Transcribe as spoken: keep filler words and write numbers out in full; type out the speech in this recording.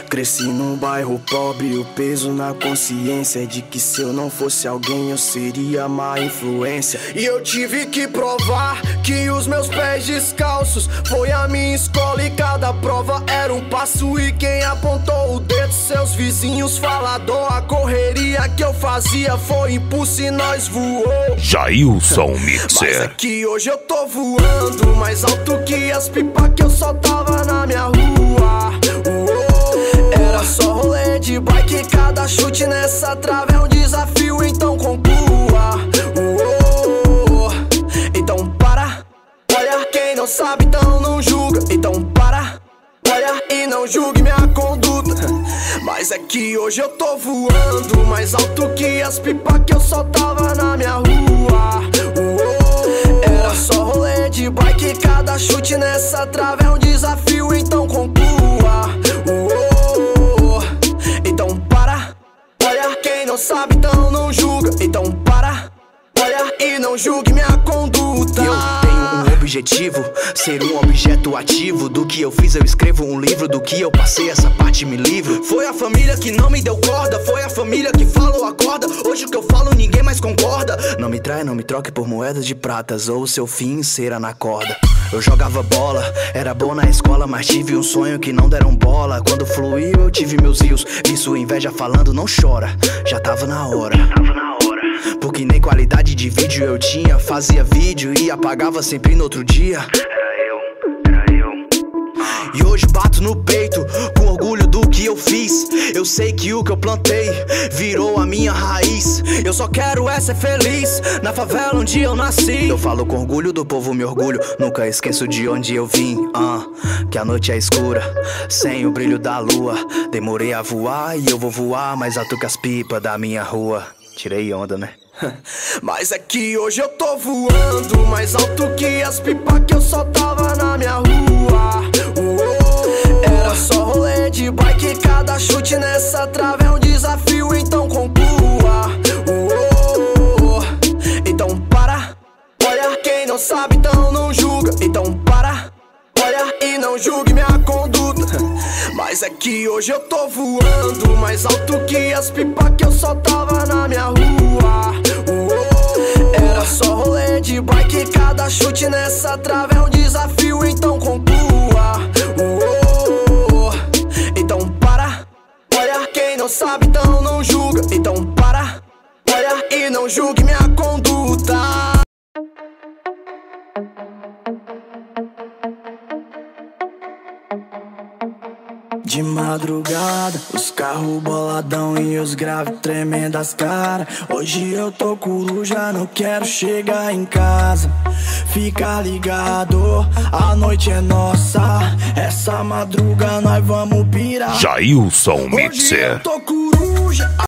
Cresci num bairro pobre, o peso na consciência de que se eu não fosse alguém eu seria má influência. E eu tive que provar que os meus pés descalços foi a minha escola e cada prova era um passo. E quem apontou o dedo, seus vizinhos falador. A correria que eu fazia foi impulso e nós voou. Jailson Mixer. Mas é que hoje eu tô voando mais alto que as pipas que eu soltava na minha rua. Uou, era só rolê de bike, cada chute nessa trave é um desafio, então conclua. Uou, então para, olha, quem não sabe então não julga. Então para, olha e não julgue minha conduta. Mas é que hoje eu tô voando mais alto que as pipas que eu soltava na minha rua. Uou, era só rolê de bike, cada chute nessa trave é um desafio, então conclua. Uou, então para, olha, quem não sabe então não julga. Então para, olha e não julgue minha conduta. Eu tenho um objetivo, ser um objeto ativo. Do que eu fiz eu escrevo um livro, do que eu passei essa parte me livro. Foi a família que não me deu corda, foi a família que falou acorda. Hoje o que eu falo ninguém mais concorda. Não me trai, não me troque por moedas de pratas, ou o seu fim será na corda. Eu jogava bola, era bom na escola, mas tive um sonho que não deram bola. Quando fluiu eu tive meus rios, vi sua inveja falando não chora. Já tava na hora, porque nem qualidade de vídeo eu tinha. Fazia vídeo e apagava sempre no outro dia. Era eu, era eu. E hoje bato no peito com orgulho do que eu fiz. Eu sei que o que eu plantei virou a minha raiz. Eu só quero é ser feliz na favela onde eu nasci. Eu falo com orgulho do povo, me orgulho, nunca esqueço de onde eu vim. uh, Que a noite é escura, sem o brilho da lua. Demorei a voar e eu vou voar mais alto que as pipas da minha rua. Tirei onda, né? Mas é que hoje eu tô voando mais alto que as pipas que eu soltava na minha rua. Uou, era só rolê de bike, cada chute nessa trave é um desafio, então conclua. Uou, então para, olha, quem não sabe então não julga. Então para, olha e não julgue minha conduta. Mas é que hoje eu tô voando mais alto que as pipas que eu soltava na minha rua. Uou, era só rolê de bike, cada chute nessa trave é um desafio, então conclua. Uou, então para, olha, quem não sabe então não julga. Então para, olha e não julgue minha conduta. De madrugada, os carros boladão e os graves tremendas cara. Hoje eu tô coruja, não quero chegar em casa. Fica ligado, a noite é nossa. Essa madruga nós vamos pirar. Jailson Mixer. Hoje eu tô coruja.